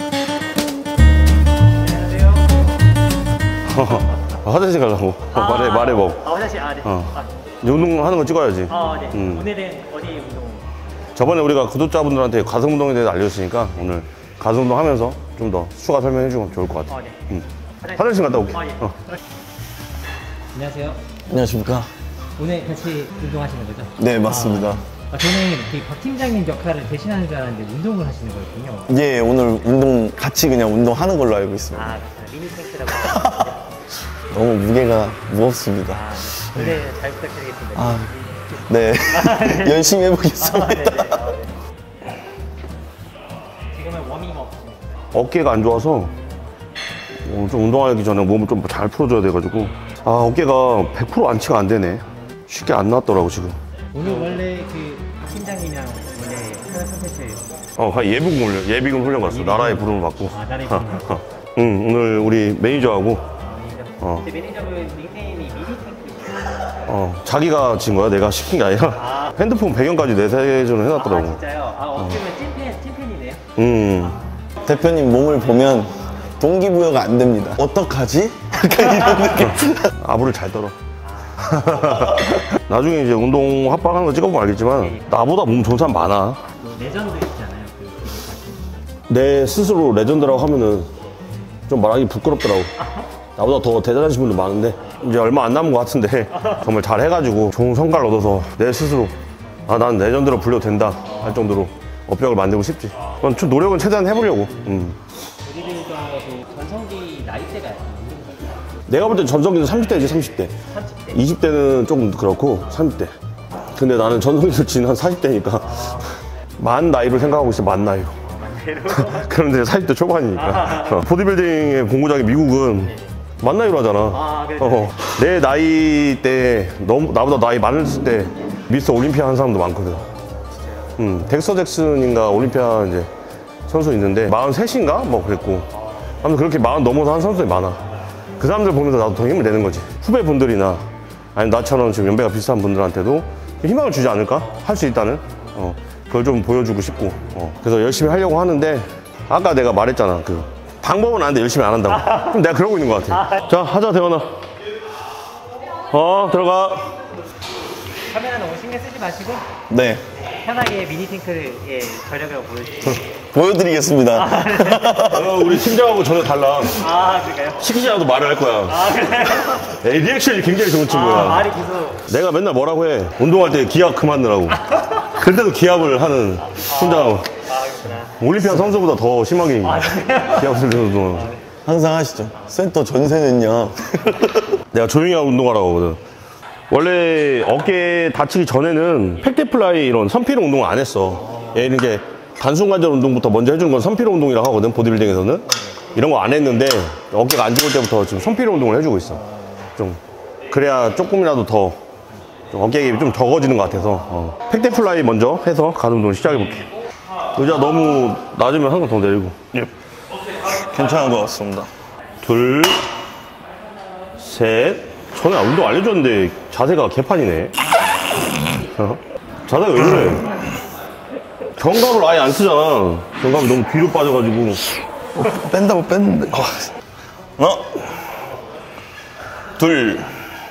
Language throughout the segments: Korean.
화장실 가려고. 말해 뭐. 화장실, 네. 운동하는 거 찍어야지. 네. 오늘은 어디 운동? 저번에 우리가 구독자분들한테 가슴 운동에 대해서 알려줬으니까 오늘 가슴 운동 하면서 좀 더 추가 설명해주면 좋을 것 같아. 네. 화장실 갔다 올게. 안녕하세요. 안녕하십니까. 오늘 같이 운동하시는 거죠? 네, 맞습니다. 저는 박 팀장님 역할을 대신하는 줄 알았는데 운동을 하시는 거였군요. 예, 오늘 운동 같이 그냥 운동하는 걸로 알고 있습니다. 미니 탱크라고 하시는데. 너무 무게가 무겁습니다. 오늘 잘 부탁드리겠습니다. 네. 열심히 해보겠습니다. 지금은 워밍업. 어깨가 안 좋아서 좀 운동하기 전에 몸을 좀 잘 풀어줘야 돼가지고 어깨가 100% 안치가 안 되네. 쉽게 안 나왔더라고 지금. 오늘 원래 박 팀장님이랑 원래 하는 콘텐츠 예비군 훈련 갔어. 나라의 부름을 받고. 나라의 부름을 받고. 오늘 우리 매니저하고 근데 매니저분 닉네임이 미니탱크. 자기가 진 거야. 내가 시킨 게 아니라 핸드폰 배경까지 내세전을 해놨더라고. 진짜요? 어떻게 보면 찐팬이네요. 대표님 몸을 보면 동기부여가 안 됩니다. 어떡하지? 약간 이런 느낌. 아부를 잘 떨어. 나중에 이제 운동 합방하는 거 찍어보면 알겠지만 나보다 몸 좋은 사람 많아. 레전드 있잖아요. 내 스스로 레전드라고 하면은 좀 말하기 부끄럽더라고. 나보다 더 대단하신 분들 많은데 이제 얼마 안 남은 것 같은데 정말 잘 해가지고 좋은 성과를 얻어서 내 스스로 난 레전드로 불려도 된다 할 정도로 업력을 만들고 싶지. 그건 좀 노력은 최대한 해보려고. 보디빌더도 전성기 나이대가 있는 거예요? 내가 볼 때 전성기는 30대지 30대. 30대? 20대는 조금 그렇고 30대. 근데 나는 전성기를 지난 40대니까 만 나이로 생각하고 있어. 만 나이로. 그런데 40대 초반이니까. 보디빌딩의 본고장이 미국은 만 나이로 하잖아. 내 나이 때 나보다 나이 많을 때 미스터 올림피아 한 사람도 많거든. 덱스터 잭슨인가 올림피아 이제 선수 있는데 43인가 뭐 그랬고 아무튼 그렇게 40 넘어서 한 선수들이 많아. 그 사람들 보면서 나도 더 힘을 내는 거지. 후배분들이나 아니면 나처럼 지금 연배가 비슷한 분들한테도 희망을 주지 않을까? 할 수 있다는 그걸 좀 보여주고 싶고 그래서 열심히 하려고 하는데 아까 내가 말했잖아. 그 방법은 아는데 열심히 안 한다고. 그럼 내가 그러고 있는 것 같아. 자, 하자 대원아. 들어가. 카메라 너무 신경 쓰지 마시고 네. 편하게 미니탱크의 저력을 보여주세요. 보여드리겠습니다. 우리 팀장하고 전혀 달라. 그럴까요? 시키지 않아도 말을 할 거야. 그래요? 리액션이 굉장히 좋은 친구야. 말이 계속. 내가 맨날 뭐라고 해. 운동할 때 기합 그만 넣으라고. 그런데도 기합을 하는 팀장하고. 올림피아 선수보다 더 심하게 기합을 들어도. 항상 하시죠. 센터 전세는요. 내가 조용히 하고 운동하라고 하거든. 원래 어깨 다치기 전에는 팩데플라이 이런 선피로 운동을 안 했어. 얘는 이제 단순관절 운동부터 먼저 해주는 건 선피로 운동이라고 하거든. 보디빌딩에서는 이런 거 안 했는데 어깨가 안 좋을 때부터 지금 선피로 운동을 해주고 있어. 좀 그래야 조금이라도 더 좀 어깨가 좀 적어지는 것 같아서 팩데플라이 먼저 해서 가슴 운동 시작해 볼게. 의자 너무 낮으면 한 번 더 내리고. 괜찮은 것 같습니다. 둘, 셋. 전에 운동 알려줬는데 자세가 개판이네. 자세가 왜 그래? 견갑을 아예 안 쓰잖아. 견갑이 너무 뒤로 빠져가지고. 뺀다고 뺐는데. 하나, 둘,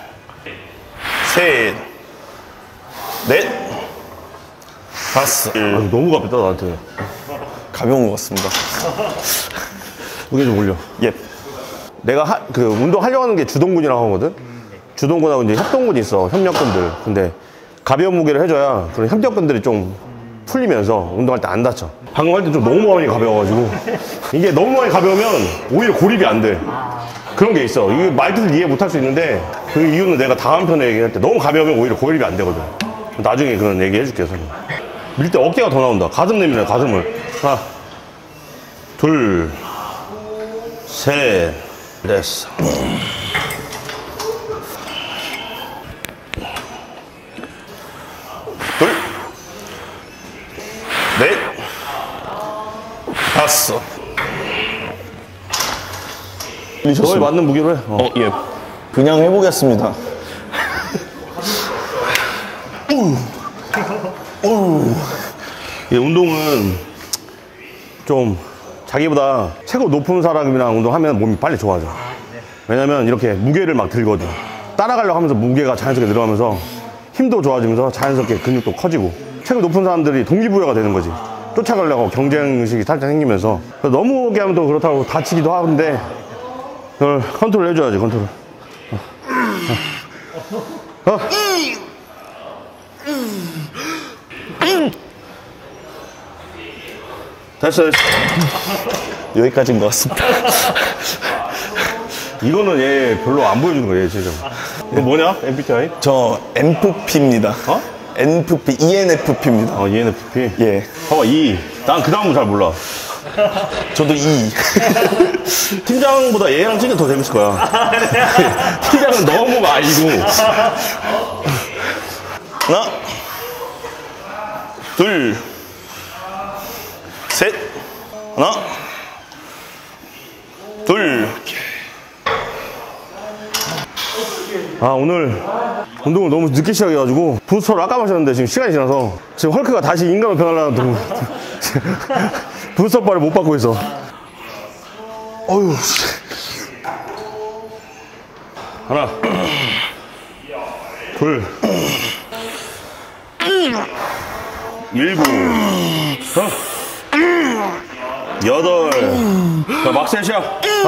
셋, 넷, 다섯. 너무 가볍다 나한테. 가벼운 것 같습니다. 무게 좀 올려. 예. 내가 운동 하려고 하는 게 주동근이라고 하거든. 주동근하고 이제 협동근이 있어. 협력근들. 근데 가벼운 무게를 해줘야 그런 협력근들이 좀 풀리면서 운동할 때 안 다쳐. 방금 할 때 좀 너무 많이 가벼워가지고 이게 너무 많이 가벼우면 오히려 고립이 안 돼. 그런 게 있어. 이게 말뜻을 이해 못 할 수 있는데 그 이유는 내가 다음 편에 얘기할 때 너무 가벼우면 오히려 고립이 안 되거든. 나중에 그런 얘기 해줄게. 밀 때 어깨가 더 나온다. 가슴 내밀어. 가슴을. 하나, 둘, 셋, 넷. 둘, 넷, 다섯. 너에 맞는 무게로 해. 예. 그냥 해보겠습니다. 이 운동은 좀 자기보다 체급 높은 사람이랑 운동하면 몸이 빨리 좋아져. 왜냐면 이렇게 무게를 막 들거든. 따라가려고 하면서 무게가 자연스럽게 늘어가면서 힘도 좋아지면서 자연스럽게 근육도 커지고, 체급 높은 사람들이 동기부여가 되는 거지. 쫓아가려고 경쟁의식이 살짝 생기면서. 너무 하면 또 그렇다고 다치기도 하는데 그걸 컨트롤 해줘야지. 컨트롤. 됐어. 여기까지인 것 같습니다. 이거는 얘 별로 안 보여주는 거야, 얘 진짜. 이거 뭐냐? MBTI? 저 NFP입니다. 어? NFP, ENFP입니다. ENFP? 예. 봐봐, E. 난 그 다음은 잘 몰라. 저도 E. 팀장보다 얘랑 찍으면 더 재밌을 거야. 팀장은 너무 말이고. 하나, 둘, 셋. 하나, 둘. 오늘 운동을 너무 늦게 시작해가지고 부스터를 아까 마셨는데 지금 시간이 지나서 지금 헐크가 다시 인간으로 변하려는 부스터 바를 못 받고 있어. 어휴. 하나, 둘, 일곱, 여덟, 자, 막셋이야.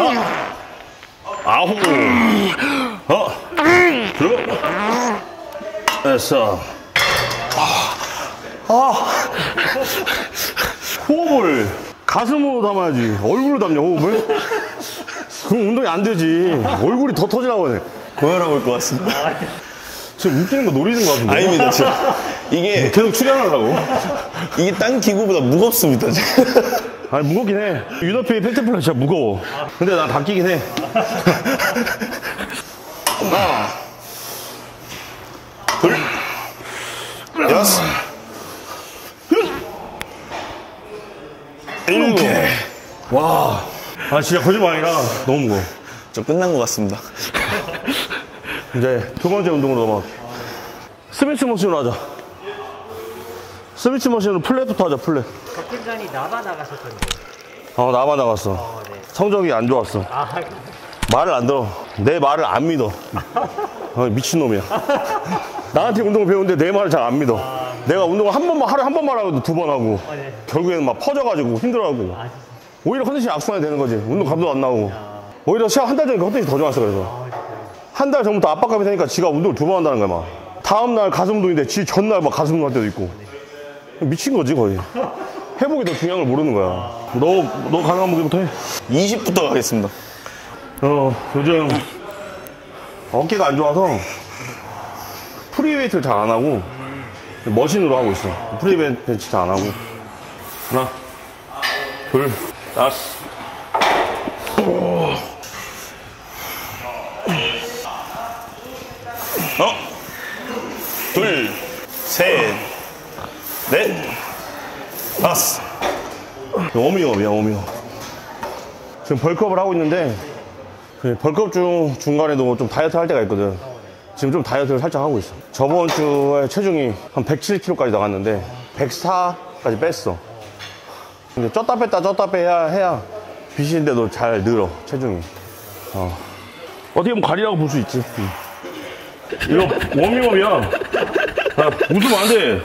아홉, 그리고 됐어. 호흡을 가슴으로 담아야지. 얼굴로 담냐, 호흡을? 그럼 운동이 안 되지. 얼굴이 더 터지려고 해. 고혈압 올 것 같습니다. 지금 웃기는 거 노리는 거 같은데? 아닙니다, 지금. 이게, 계속 출연하려고? 이게 딴 기구보다 무겁습니다, 지금. 아니, 무겁긴 해. 유너피 펜트플라 진짜 무거워. 근데 난 다 끼긴 해. 하나, 둘, 여섯, 일곱. 와. 진짜 거짓말 아니라 너무 무거워. 저 끝난 것 같습니다. 이제 두 번째 운동으로 넘어갈게. 스미스 머신으로 하자. 스미스 머신으로 플랫부터 하자, 플랫. 걷기 전이 나바 나가셨던데. 나만 나갔어. 네. 성적이 안 좋았어. 말을 안 들어. 내 말을 안 믿어. 미친놈이야. 나한테 운동을 배우는데 내 말을 잘 안 믿어. 내가 운동을 하루에 한 번만 하고도 두 번 하고, 네. 결국에는 막 퍼져가지고 힘들어하고, 오히려 컨디션이 악순환이 되는 거지. 운동 감도 안 나오고. 오히려 시합 한 달 전에 컨디션이 더 좋았어. 그래서 한 달 전부터 압박감이 되니까 지가 운동을 두 번 한다는 거야. 막 다음날 가슴 운동인데 지 전날 막 가슴 운동할 때도 있고. 미친 거지 거의. 회복이 더 중요한 걸 모르는 거야. 너 가능한 무게부터 해. 20부터 가겠습니다. 요즘 어깨가 안 좋아서 프리웨이트를 잘 안 하고 머신으로 하고 있어. 프리벤치 잘 안 하고. 하나, 둘, 다섯. 둘, 셋, 넷, 다섯. 워밍업이야, 워밍업. 지금 벌크업을 하고 있는데, 그 벌크업 중간에도 좀 다이어트 할 때가 있거든. 지금 좀 다이어트를 살짝 하고 있어. 저번 주에 체중이 한 107kg까지 나갔는데, 104까지 뺐어. 근데 쪘다 빼야 해야 빗인데도 잘 늘어, 체중이. 어떻게 보면 관리라고 볼 수 있지. 이거 워밍업이야. 웃으면 안 돼.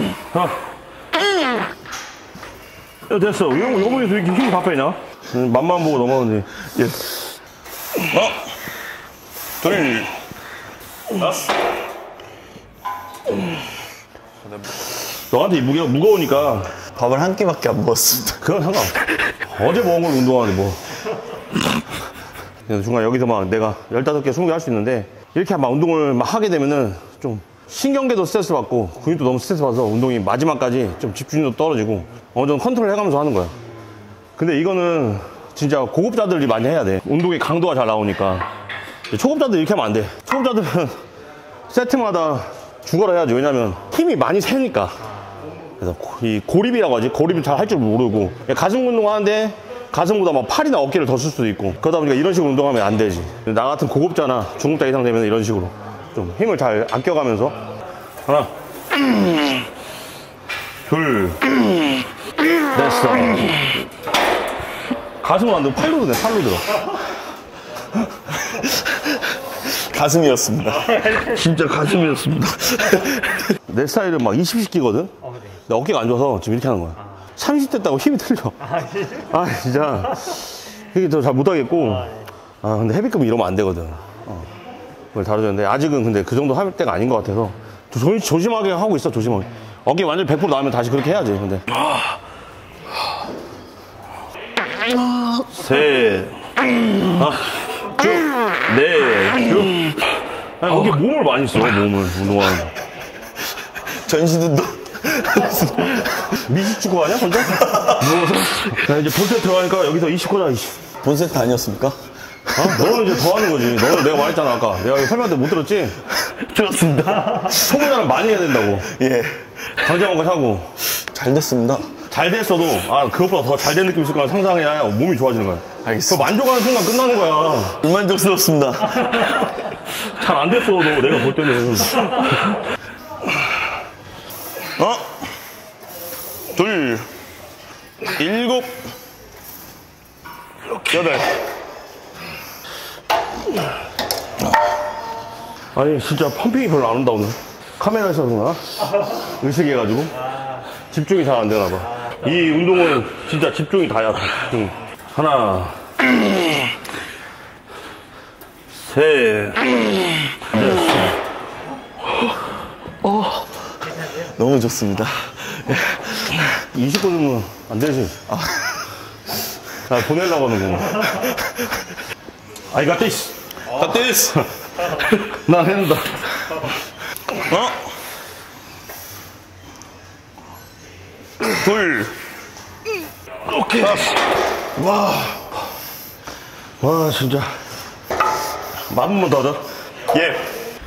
야, 됐어. 이거 보니 왜 이렇게 힘이 다 빼냐? 맛만 보고 넘어가면 돼. 예. 둘, 다섯. 너한테 이 무게가 무거우니까 밥을 한 끼밖에 안 먹었습니다. 그건 상관없어. 어제 먹은 걸 운동하는데 뭐. 중간 여기서 막 내가 15개, 20개 할 수 있는데 이렇게 막 운동을 막 하게 되면은 좀 신경계도 스트레스 받고 근육도 너무 스트레스 받아서 운동이 마지막까지 좀 집중력도 떨어지고 어느 정도 컨트롤 해가면서 하는 거야. 근데 이거는 진짜 고급자들이 많이 해야 돼. 운동의 강도가 잘 나오니까. 초급자들 이렇게 하면 안 돼. 초급자들은 세트마다 죽어라 해야지. 왜냐면 힘이 많이 세니까. 그래서 이 고립이라고 하지. 고립을 잘 할 줄 모르고 가슴 운동하는데 가슴보다 막 팔이나 어깨를 더 쓸 수도 있고 그러다 보니까 이런 식으로 운동하면 안 되지. 나 같은 고급자나 중급자 이상 되면 이런 식으로 좀 힘을 잘 아껴가면서 하나 둘 됐어 가슴은 안 들어. 팔로 드네, 팔로 들어. 가슴이었습니다. 진짜 가슴이었습니다. 내 스타일은 막 20씩 끼거든? 네. 근데 어깨가 안 좋아서 지금 이렇게 하는 거야. 30대 따고 힘이 틀려. 아, 진짜. 이게 더 잘 못하겠고. 아, 근데 헤비급은 이러면 안 되거든. 그걸 다루는데 아직은 근데 그 정도 할 때가 아닌 것 같아서 조심하게 하고 있어, 조심하게. 어깨 완전 100% 나오면 다시 그렇게 해야지, 근데. 셋. 쭉. 넷. 쭉. 아니, 어깨 몸을 많이 써, 몸을. 운동하는 거. 전신운동. 미식축구 하냐, 혼자? 누워서? 자, 이제 본세 들어가니까 여기서 20 꽂아, 20. 본세트 아니었습니까? 너는 이제 더 하는 거지. 너는 내가 말했잖아, 아까. 내가 설명할 때 못 들었지? 들었습니다. 소문자는 많이 해야 된다고. 예. 강제한 거 사고. 잘 됐습니다. 잘 됐어도, 그것보다 더 잘 된 느낌 있을 거야. 상상해야 몸이 좋아지는 거야. 그거 알겠습니다. 만족하는 순간 끝나는 거야. 불만족스럽습니다. 잘 안 됐어도 내가 볼 때는. 둘, 7, 8. 아니, 진짜 펌핑이 별로 안 온다, 오늘. 카메라에서 그러나? 의식해가지고. 집중이 잘 안 되나 봐. 이 운동은 진짜 집중이 다야, 다 집중. 하나. 셋. 너무 좋습니다. 20분이면 안 되지. 자, 보내려고 하는 거. I got this. got this. 난 해낸다. 둘. 오케이. 와, 진짜. 만 번만 더 하자. 예.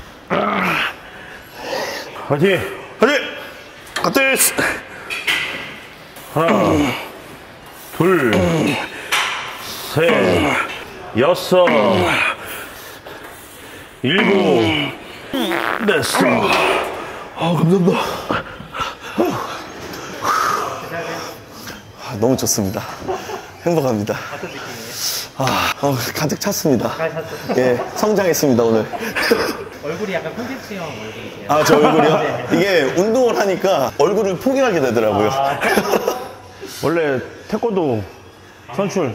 화이팅! 화이팅! got this. 하나, 둘, 셋, 여섯, 일곱, 넷. 감사합니다. 너무 좋습니다. 행복합니다. 어떤 느낌이에요? 가득 찼습니다. 잘 잤어요. 예, 성장했습니다, 오늘. 얼굴이 약간 콘텐츠형 얼굴이세요. 저 얼굴이요? 네. 이게 운동을 하니까 얼굴을 포기하게 되더라고요. 원래 태권도 선출.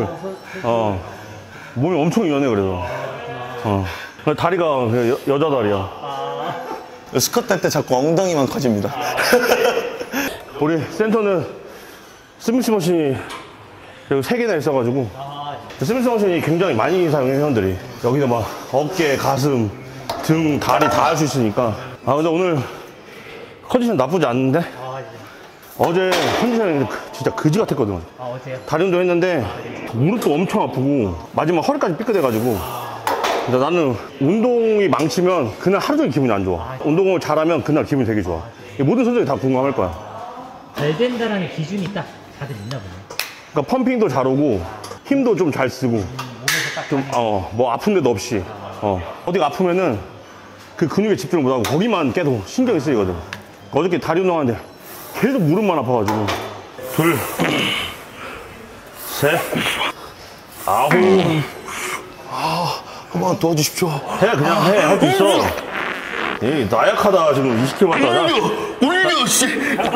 몸이 엄청 유연해, 그래서. 다리가 여자 다리야. 스쿼트 할 때 자꾸 엉덩이만 커집니다. 우리 센터는 스미스 머신이 3개나 있어가지고 스미스 머신이 굉장히 많이 사용해, 회원들이. 여기서 막 어깨, 가슴, 등, 다리 다 할 수 있으니까. 근데 오늘 컨디션 나쁘지 않은데? 어제 컨디션이 진짜 그지 같았거든. 어제요? 다리 운동 했는데 무릎도 엄청 아프고 마지막 허리까지 삐끗해가지고. 근데 나는 운동이 망치면 그날 하루 종일 기분이 안 좋아. 운동을 잘하면 그날 기분이 되게 좋아. 모든 선수들이 다 공감할 거야. 잘 된다라는 기준이 딱 다들 있나 보네. 그러니까 펌핑도 잘 오고 힘도 좀 잘 쓰고 몸에서 딱 좀 뭐 아픈 데도 없이 어디가 아프면은 그 근육에 집중을 못하고 거기만 계속 신경이 쓰이거든. 어저께 다리 운동하는데 계속 무릎만 아파가지고. 둘, 셋, 아홉. 한번 도와주십시오. 그냥 해. 할 수 있어. 에이, 나약하다. 지금 20kg 왔다. 올려, 씨.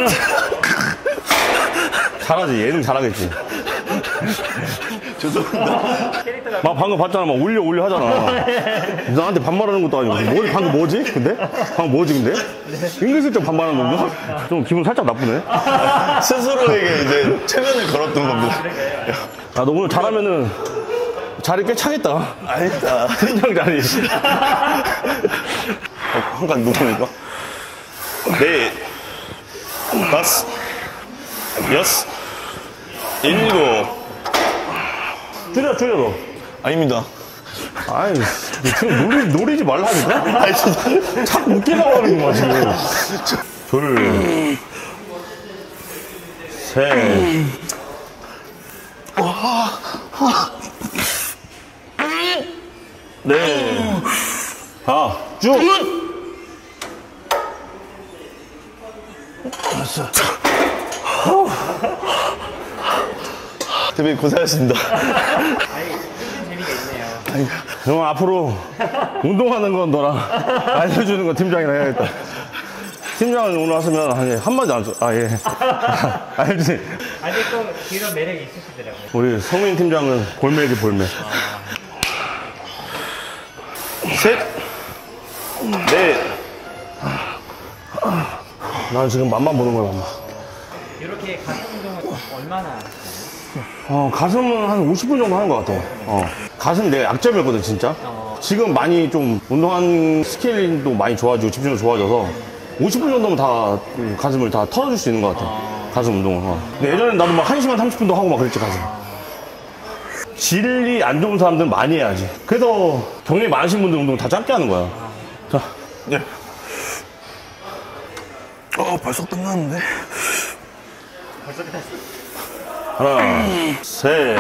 잘하지. 얘는 잘하겠지. 죄송합니다. 막 방금 봤잖아. 막 올려 하잖아. 나한테 반말하는 것도 아니고. 방금 뭐지? 근데? 방금 뭐지, 근데? 은근슬쩍 반말하는 건가? 좀 기분 살짝 나쁘네. 스스로에게 이제 최면을 걸었던 겁니다. 너 오늘 잘하면은 자리 꽤 차겠다. 아니다. 팀장 자리. 한칸 누굽니까? 넷, 다섯, 여섯, 일곱. 줄여, 너. 아닙니다. 아이, 지금 노리지 말라니까? 아니, 진짜. 자꾸 웃기려고 하는 거야, 지금. 둘, 셋, 넷, 쭉. 대표님 고생하셨습니다. 아니 무슨 재미가 있네요. 형 앞으로 운동하는 건 너랑 알려주는 건 팀장이랑 해야겠다. 팀장은 오늘 왔으면 한마디 안 써. 아, 예. 알지? 아니 또 그런 매력이 있으시더라고요. 우리 성민 팀장은 골매지, 골매. 셋, 넷. 난 지금 맛만 보는 거야, 맛만. 이렇게 가슴 운동은 얼마나? 가슴은 한 50분 정도 하는 것 같아. 가슴 내 약점이었거든, 진짜. 지금 많이 좀 운동한 스케일도 많이 좋아지고 집중도 좋아져서 50분 정도면 다 가슴을 다 털어줄 수 있는 것 같아. 가슴 운동을. 근데 예전에 나도 막 1시간 30분도 하고 막 그랬지, 가슴. 질이 안 좋은 사람들은 많이 해야지. 그래서 경력이 많으신 분들 운동 다 짧게 하는 거야. 자, 네. 벌써 끝났는데. 벌써 끝났어. 하나, 셋,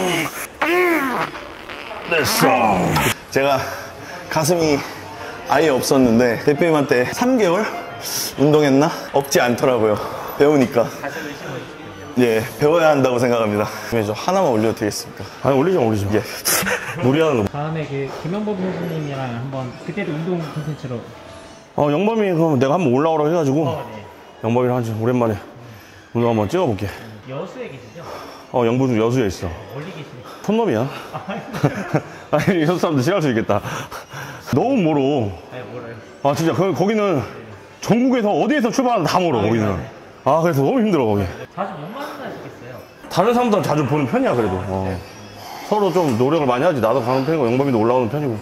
됐어. 제가 가슴이 아예 없었는데 대표님한테 3개월 운동했나? 없지 않더라고요. 배우니까. 가슴을 심어주시군요. 예, 배워야 한다고 생각합니다. 저 하나만 올려드리겠습니다. 아니, 올리지 마, 올리지 마. 예. 무리하는 거. 다음에 그 김현범 선수님이랑 한번 그때도 운동 콘텐츠로. 영범이 그럼 내가 한번 올라오라고 해가지고 네. 영범이랑 한지 오랜만에 운동 한번 찍어볼게. 여수에 계시죠? 영부 여수에 있어. 멀리 계시네. 촌놈이야. 아니, 여수 사람들 싫어할 수 있겠다. 너무 멀어. 네, 뭐래요? 진짜 거기는 전국에서 어디에서 출발하든 다 멀어, 거기는. 그래서 너무 힘들어, 거기. 자주 못 만나시겠어요? 다른 사람들은 자주 보는 편이야, 그래도. 서로 좀 노력을 많이 하지. 나도 가는 편이고 영범이도 올라오는 편이고.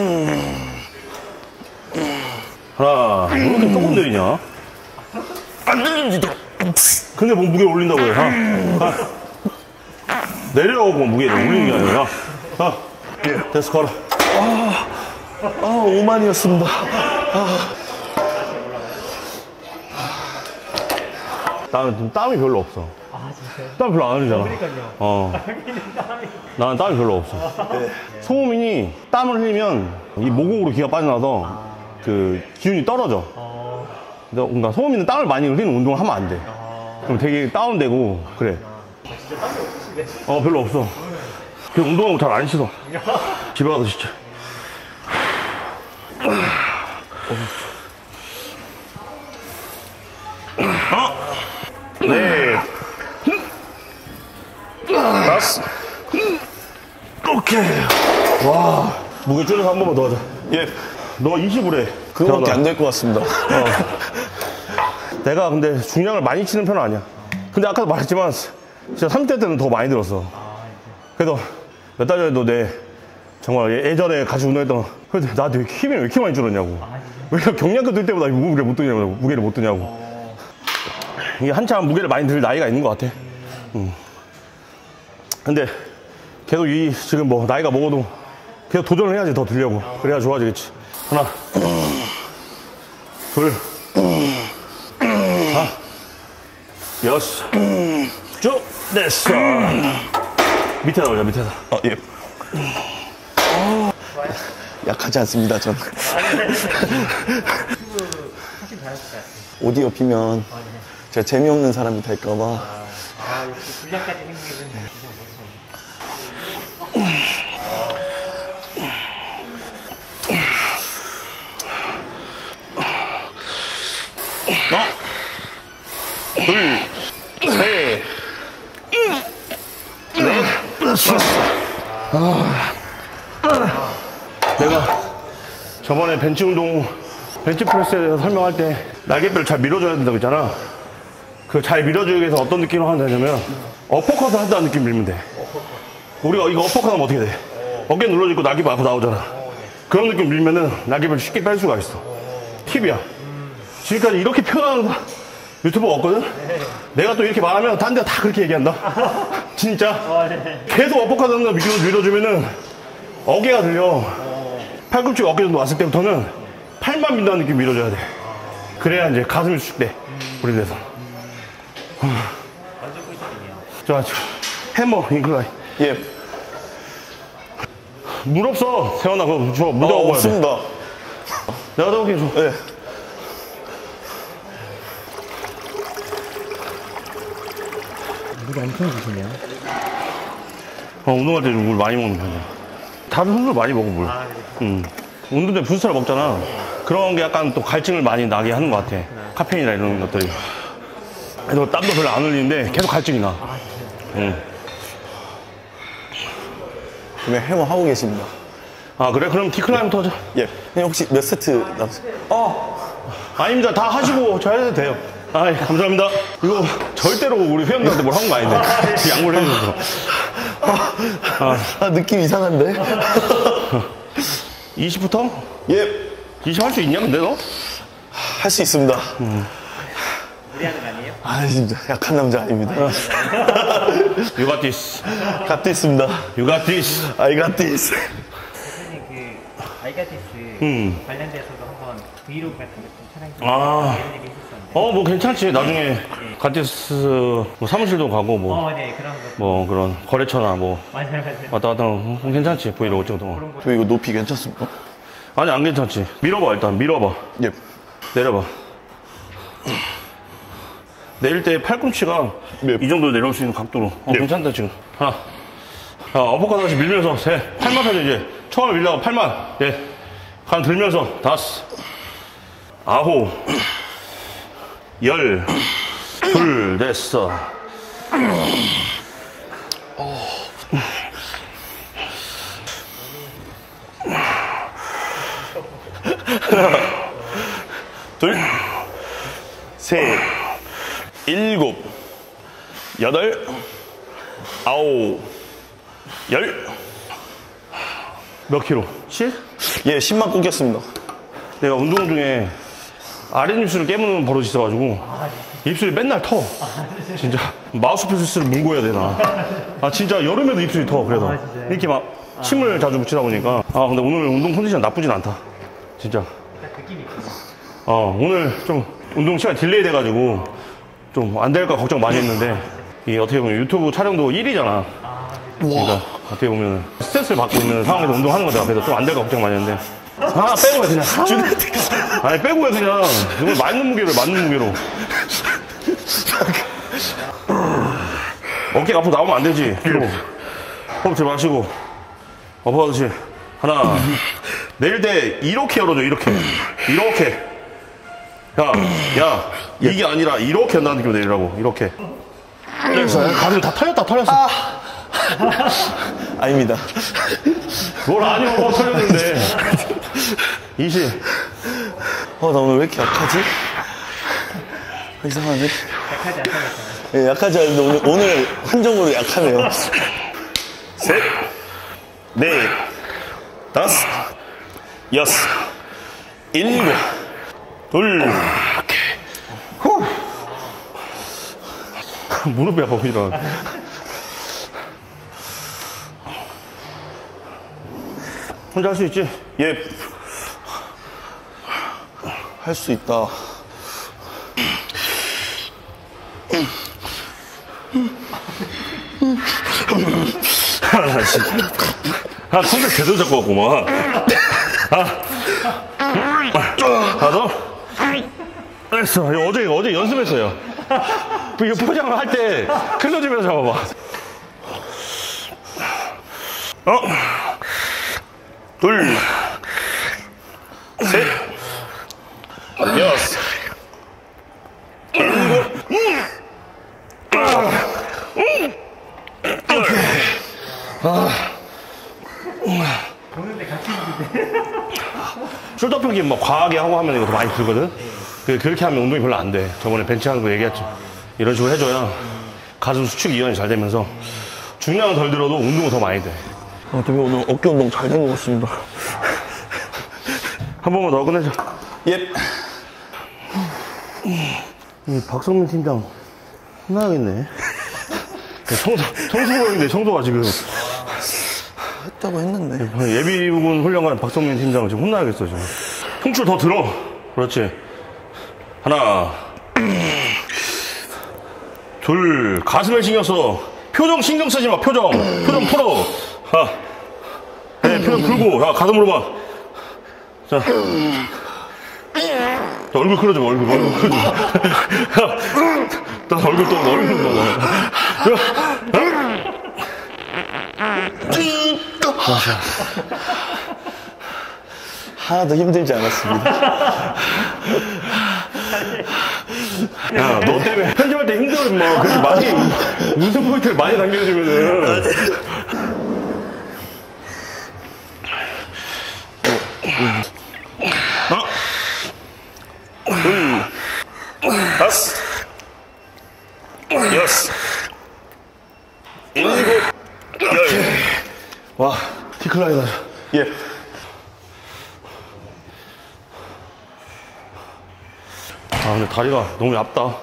하나, 왜 이렇게 조금 느리냐? 안 느립니다. 근데 뭐 무게를 올린다고 해. 내려오고 무게를 올리는 게 아니라. 됐어, 걸어. 5만이었습니다. 나는 좀 땀이 별로 없어. 진짜요? 땀 별로 안 흘리잖아. 그러니까요. 나는 땀이 별로 없어. 소호민이 땀을 흘리면 이 모공으로 기가 빠져나서 그 기운이 떨어져. 그러니까 소호민은 땀을 많이 흘리는 운동을 하면 안 돼. 그럼 되게 다운되고 그래. 진짜 땀이 없으시네. 별로 없어. 그래서 운동하고 잘 안 씻어. 집에 가서 씻자. 네. 다섯. 오케이. 와. 무게 줄여서 한 번만 더 하자. 예, 너 20을 해. 그거밖에 안 될 것 같습니다. 내가 근데 중량을 많이 치는 편은 아니야. 근데 아까도 말했지만 진짜 30대 때는 더 많이 들었어. 그래도 몇 달 전에도 내 정말 예전에 같이 운동했던 근데 나한테 힘이 왜 이렇게 많이 줄었냐고. 왜 경량급 들 때보다 무게를 못 드냐고. 무게를 못 드냐고. 이게 한참 무게를 많이 들 나이가 있는 것 같아. 근데 계속 지금 뭐 나이가 먹어도 계속 도전을 해야지 더 들려고. 그래야 좋아지겠지. 하나, 둘, 여섯, 쭉, 됐어. 밑에다 올려, 밑에다. 예. 약하지 않습니다, 전. 유튜브 하시면 잘하실 것 같아요. 오디오 피면 제가 재미없는 사람이 될까봐. 역시 분량까지 생기는 둘, 셋, 내가 저번에 벤치 운동, 벤치프레스에 대해서 설명할 때 날개뼈를 잘 밀어줘야 된다고 했잖아. 그 잘 밀어주기 위해서 어떤 느낌으로 하면 되냐면 어퍼컷을 한다는 느낌 밀면 돼. 우리가 이거 어퍼컷 하면 어떻게 돼? 어깨 눌러지고 날개뼈 앞으로 나오잖아. 그런 느낌 밀면은 날개뼈를 쉽게 뺄 수가 있어. 팁이야. 지금까지 이렇게 표현하는 유튜버가 없거든? 내가 또 이렇게 말하면 딴 데가 다 그렇게 얘기한다. 진짜. 계속 어퍼컷 하는 거 밀어주면은 어깨가 들려. 팔꿈치가 어깨 정도 왔을 때부터는 팔만 민다는 느낌 밀어줘야 돼. 그래야 이제 가슴이 수축돼. 우리 돼서. 완전 꿀팁이네요. 자, 해머 인클라인. 예. 물 없어. 세원아, 그거 저 물 넣어봐야 돼. 없습니다. 내가 넣을게 줘. 예. 물을 엄청 주시네요. 운동할 때 물 많이 먹는 편이야. 다른 선수들 많이 먹어, 물. 운동 때 부스터를 먹잖아. 그런 게 약간 또 갈증을 많이 나게 하는 것 같아. 카페인이나 이런 것들이. 그래서 땀도 별로 안 흘리는데 계속 갈증이 나. 그러면 해머 하고 계십니다. 아, 그래? 그럼 디클라임부터 하자. 예. 형님 혹시 몇 세트 남으세요? 아닙니다. 다 하시고 저 해도 돼요. 아, 예, 감사합니다. 이거 절대로 우리 회원들한테 뭘 한 거 아닌데. 양보를 해줘서. 느낌 이상한데? 20부터? 예. 20 할 수 있냐, 근데 너? 할 수 있습니다. 무리하는 거 아니에요? 아, 진짜 약한 남자 아닙니다. You got this. 갓도 있습니다. You got this. I got this. 대표님 그 아이가티스 관련돼서도 한번 브이로그 같은 거 좀 촬영 좀 아. 이런 얘기 했었는데. 뭐 괜찮지. 나중에 가티스 뭐 사무실도 가고 네, 그런 거. 뭐 그런 거래처나 뭐 맞아요. 왔다 갔다 하면 괜찮지. 브이로그 찍어도. 저 이거 높이 괜찮습니까? 아니, 안 괜찮지. 밀어봐, 일단. 밀어봐. 예. 내려봐. 내릴 때 팔꿈치가 네. 이 정도 내려올 수 있는 각도로. 괜찮다, 지금. 하나. 어퍼컷 다시 밀면서, 셋. 팔만 펴줘, 이제. 처음에 밀다가 팔만. 넷. 간 들면서, 다섯. 아홉. 열. 둘, 됐어. 하나, 둘, 셋, 일곱, 여덟, 아홉, 열. 몇 킬로? 7? 예, 10만 꽂겠습니다. 내가 운동 중에 아랫입술을 깨무는 버릇이 있어가지고 입술이 맨날 터. 진짜 마우스피스를 물고 해야 되나. 진짜 여름에도 입술이 터. 그래서 이렇게 막 침을 자주 묻히다 보니까 근데 오늘 운동 컨디션 나쁘진 않다. 진짜. 느낌이 있구나. 오늘 좀 운동 시간 딜레이 돼가지고 좀 안 될까 걱정 많이 했는데 이 어떻게 보면 유튜브 촬영도 1위잖아. 그러니까 어떻게 보면 스트레스를 받고 있는 상황에서 운동하는 거잖아. 그래서 좀 안 될까 걱정 많이 했는데 빼고 해 그냥. 아니, 빼고 해 그냥. 정말 맞는 무게로. 어깨가 앞으로 나오면 안 되지. 뒤로. 호흡 잘 마시고. 엎어가듯이. 하나. 내릴 때 이렇게 열어줘, 이렇게. 야, 이게 아니라 이렇게 한다는 느낌으로 내리라고. 이렇게. 가슴 다 털렸어. 아닙니다. 뭘 아니고 털렸는데. 20. 나 오늘 왜 이렇게 약하지? 이상하네. 약하지 않잖아요. 예, 약하지 않은데 오늘 한정으로 약하네요. 셋, 넷, 다섯, 여섯, 일곱, 둘. 무릎이 아파, 이런. 혼자 할 수 있지? 예. 할 수 있다. 손을 제대로 잡고 왔구만. 더? 됐어. 어제 연습했어요. 이거 포장을 할 때 클로즈면서 잡아봐. 둘, 셋, 여섯, 일곱, 보는데 같이 있는데. 숄더 펴기 뭐 과하게 하고 하면 이거 더 많이 들거든? 그렇게 하면 운동이 별로 안 돼. 저번에 벤치 하는 거 얘기했죠. 이런 식으로 해줘야 가슴 수축 이완이 잘 되면서 중량은 덜 들어도 운동은 더 많이 돼. 되게 오늘 어깨 운동 잘 된 것 같습니다. 한 번만 더 끝내자. 예. 박성민 팀장 혼나야겠네. 청소부인데 청소가 지금 했다고 했는데. 예비 부분 훈련관 박성민 팀장 지금 혼나야겠어 지금. 통출 더 들어. 그렇지. 하나, 둘, 가슴에 신경 써. 표정 신경 쓰지 마. 표정 풀어. 네, 표정 풀고. 야, 가슴으로만. 자, 얼굴 끌어줘. 얼굴 끌어줘. 나 얼굴 또. 하나도 힘들지 않았습니다. 야, 너 때문에 편집할 때 힘들어, 임마. 그렇게 많이, 웃음 포인트를 많이 남겨주면은. 하나, 둘, 다섯, 여섯, 일곱, 열. 와, 디클라인하자. 예. 아, 근데 다리가 너무 얇다.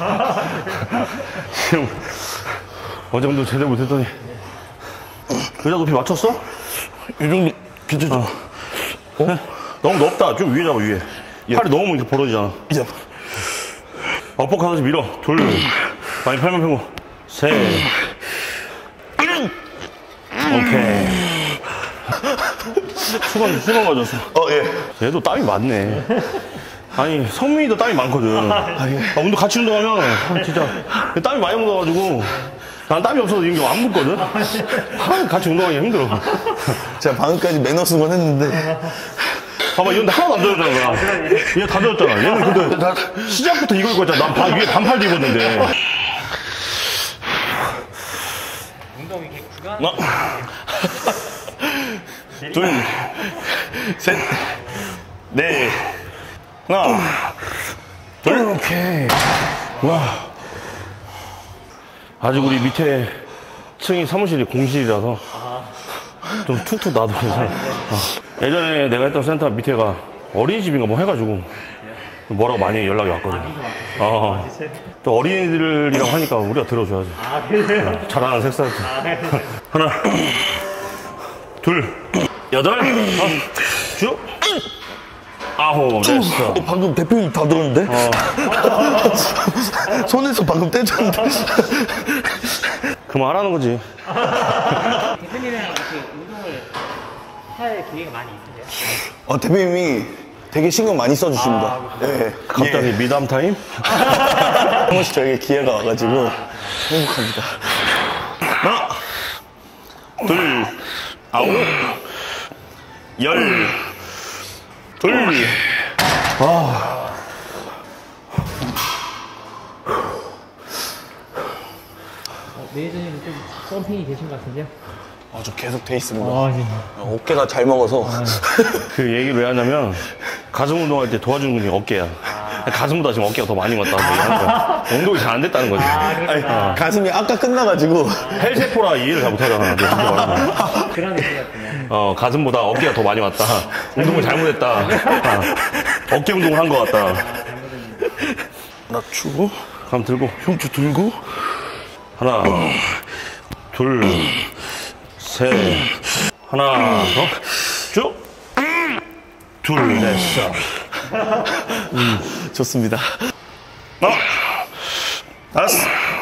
지금 어제 운동 제대로 못했더니. 의자 높이 맞췄어? 이 정도 괜찮죠? 어? 너무 높다. 좀 위에 잡아, 위에. 팔이 너무 이렇게 벌어지잖아. 예. 엎어카 하나씩 밀어. 둘. 많이 팔만 펴고. 셋. 오케이. 수건 가졌어. 예. 얘도 땀이 많네. 아니, 성민이도 땀이 많거든. 운동 같이 운동하면 진짜 땀이 많이 묻어가지고 난 땀이 없어서 이게 안 묻거든. 같이 운동하기가 힘들어. 제가 방금까지 매너 수건 했는데. 봐봐, 이건 하나도 안 젖었잖아. 얘 다 젖었잖아. 얘는 근데 시작부터 이거 입고 있잖아. 난 위에 반팔도 입었는데. 운동 이렇게 구간 하나, 둘, 셋, 넷, 하나, 둘. 오케이. 와. 아직 우리 밑에 층이 사무실이 공실이라서 좀 툭툭 나도 괜찮아. 예전에 내가 했던 센터 밑에가 어린이집인가 뭐 해가지고 뭐라고 많이 연락이 왔거든. 또 어린이들이라고 하니까 우리가 들어줘야지. 잘하는 섹스한테. 하나, 둘, 여덟, 쭉, 아홉, 됐어. 방금 대표님 다 들었는데? 손에서 방금 떼졌는데? 그만하라는 거지. 대표님이랑 이렇게 운동을 할 기회가 많이 있으세요? 대표님이 되게 신경 많이 써주십니다. 예. 갑자기 미담 타임? 한 번씩 저에게 기회가 와가지고 행복합니다. 하나, 둘, 아홉, 열, 둘. 매니저님은 좀 펌핑이 되신 것 같은데요? 저 계속 돼 있습니다. 진짜. 어깨가 잘 먹어서. 그 얘기를 왜 하냐면 가슴 운동할 때 도와주는 근육이 어깨야. 가슴보다 지금 어깨가 더 많이 왔다고 얘기하는 거야. 운동이 잘 안 됐다는 거지. 아니, 가슴이 아까 끝나가지고. 헬세포라 이해를 잘 못하잖아. 내가 그렇게 말하면. 그런 느낌 같군요. 가슴보다 어깨가 더 많이 왔다. 운동을 잘못했다. 어깨 운동을 한 것 같다. 낮추고, 감 들고, 흉추 들고. 하나, 둘, 셋, 하나, 더, 쭉, 둘, 됐어. 좋습니다. 하나, 다섯,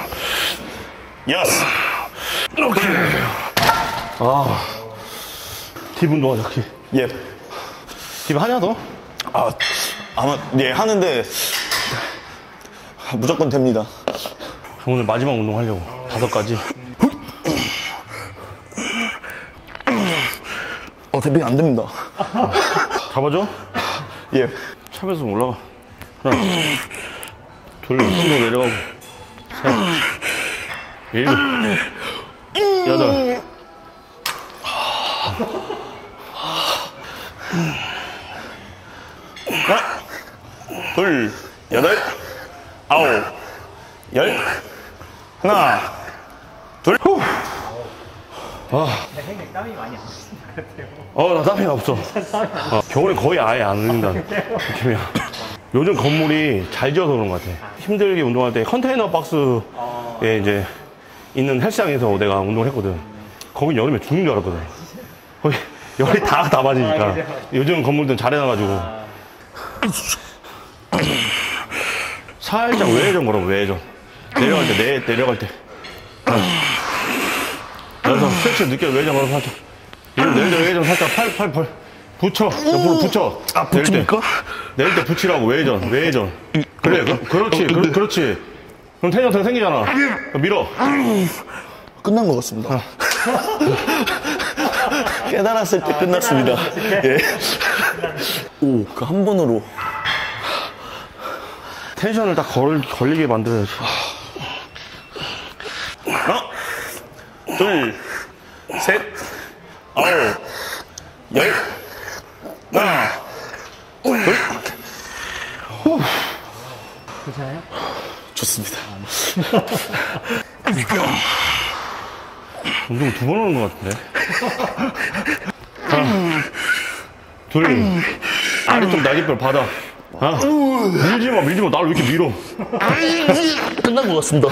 여섯, 오케이. 힙 운동하자, 힙. 예. 힙 하냐, 너? 아마, 예, 하는데, 무조건 됩니다. 오늘 마지막 운동 하려고. 5가지. 대표님 안 됩니다. 잡아줘? 예. 샵에서 올라가. 하나, 둘, 손으로 내려가고. 셋, 일곱, 여덟. 하나, 둘, 여덟, 아홉, 열. 하나, 둘. 후. 선생님 땀이 많이 안 나시는 것 같아요. 나 땀이 없어. 겨울에 거의 아예 안 흘린다. 느낌이야. 요즘 건물이 잘 지어서 그런 것 같아. 힘들게 운동할 때 컨테이너 박스에 이제 있는 헬스장에서 내가 운동을 했거든. 거긴 여름에 죽는 줄 알았거든. 거기 열이 다 맞으니까. 요즘 건물들은 잘 해놔가지고. 살짝 외회전 걸어, 외회전. 내려갈 때, 내려갈 때. 그래서 스트레치 느껴, 외회전 걸어, 살짝. 외회전 살짝 팔. 붙여. 옆으로 붙여. 붙습니까? 내릴 때 붙이라고, 외회전. 그래, 그렇지. 그렇지. 그럼 텐션성 생기잖아. 밀어. 끝난 것 같습니다. 깨달았을 때 끝났습니다. 예. 오, 그 한 번으로. 텐션을 딱 걸리게 만들어야지. 하나, 둘, 셋, 아홉, 열. 하나, 둘. 괜찮아요? 좋습니다. 운동 2번 하는 것 같은데. 하나, 둘. 아래쪽 날개뼈 받아. 밀지 마. 나를 왜 이렇게 밀어? 끝난 것 같습니다.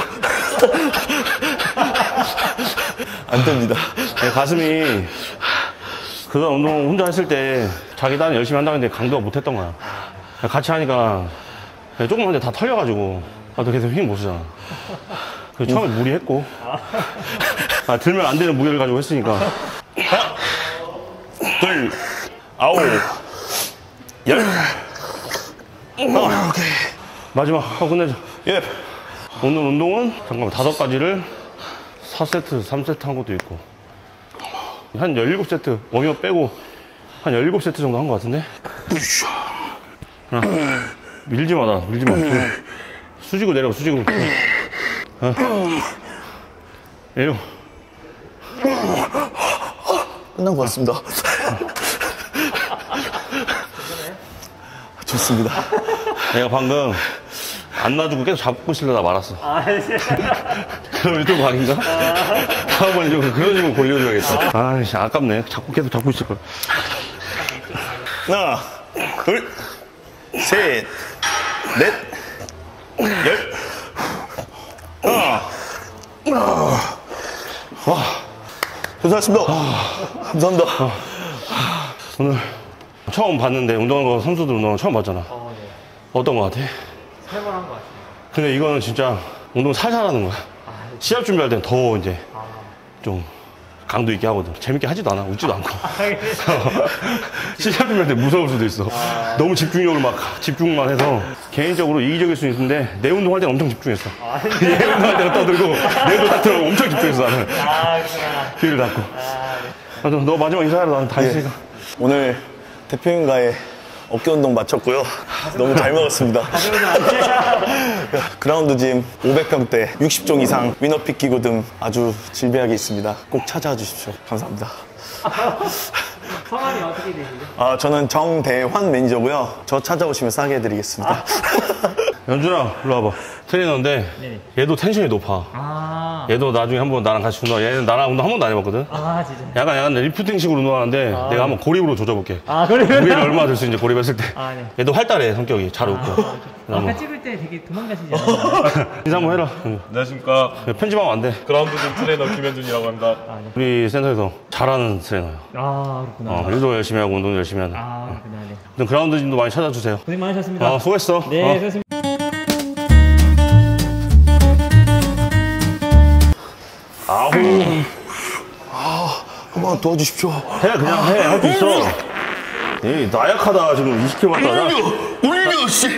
안 됩니다. 가슴이 그간 운동 혼자 했을 때 자기 단 열심히 한다고 했는데 강도가 못했던 거야. 같이 하니까 조금만 하는데 다 털려가지고 나도 계속 힘 못 쓰잖아. 그래서 처음에 무리했고 들면 안 되는 무게를 가지고 했으니까. 하나, 둘, 아홉, 열. 오케이. 마지막 하고 끝내자. 예. 오늘 운동은 잠깐만 5가지를 4세트, 3세트 한 것도 있고 한 17세트 워밍업 빼고 한 17세트 정도 한 것 같은데. 하나, 밀지 마. 둘. 수직으로 내려. 하나, 내려. 끝난 것 같습니다. 좋습니다. 내가 방금 안 놔주고 계속 잡고 있으려다 말았어. 그럼 이쪽 각인가? 다음번에 좀 그런 식으로 골려줘야겠다. 아이씨, 아깝네. 계속 잡고 있을걸. 하나, 둘, 셋, 넷, 열. 와, 고생하셨습니다. 감사합니다. 오늘 처음 봤는데 운동하는 거 선수들 운동하는 거 처음 봤잖아. 네. 어떤 거 같아? 3번 한 것 같습니다. 근데 이거는 진짜 운동 살살 하는 거야. 시합 준비할 땐 더 이제 좀 강도 있게 하거든. 재밌게 하지도 않아. 웃지도 않고. 시합 준비할 때 무서울 수도 있어. 너무 집중력을 집중만 해서 개인적으로 이기적일 수 있는데 내 운동할 때는 엄청 집중했어. 얘 운동할 때는 떠들고 내 운동 딱 들어가고 엄청 집중했어 나는. 그렇구나. 귀를 닫고. 아무튼 너 마지막 인사해라. 나는 다 했으니까. 오늘 대표님과의 어깨 운동 마쳤고요. 너무 잘 먹었습니다. 그라운드 짐 500평대 60종 이상 위너핏 기구 등 아주 질비하게 있습니다. 꼭 찾아와 주십시오. 감사합니다. 성함이 어떻게 되시죠? 저는 정대환 매니저고요. 저 찾아오시면 싸게 해드리겠습니다. 연준아, 일로 와봐. 트레이너인데 네네. 얘도 텐션이 높아. 얘도 나중에 한번 나랑 같이 운동. 얘는 나랑 운동 한 번도 안 해봤거든. 진짜. 약간 리프팅식으로 운동하는데 내가 한번 고립으로 조져볼게. 그래요? 무게를 얼마나 들 수 있는지 고립했을 때. 네. 얘도 활달해 성격이. 잘 웃고. 아까 찍을 때 되게 도망가시지 않았나요? 인사 한번 해라. 안녕하십니까. 편집하면 안 돼. 그라운드 좀 트레이너 김현준이라고 합니다. 우리 센터에서 잘하는 트레이너야. 그렇구나. 일도 열심히 하고 운동도 열심히 하는. 그렇구나. 네. 아무튼 그라운드 짐도 많이 찾아주세요. 고생 많으셨습니다. 수고했어. 네, 수고하셨습니다. 한번 도와주십시오. 그냥 해. 할 수 있어. 에이, 나약하다. 지금 20kg 왔다. 올려, 씨.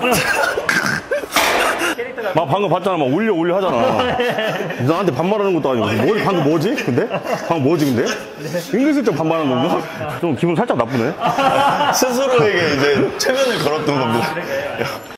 막 방금 봤잖아. 막 올려 하잖아. 나한테 반말하는 것도 아니고. 방금 뭐지? 근데? 은근슬쩍 반말하는 건가? 좀 기분 살짝 나쁘네. 스스로에게 이제 최면을 걸었던 겁니다.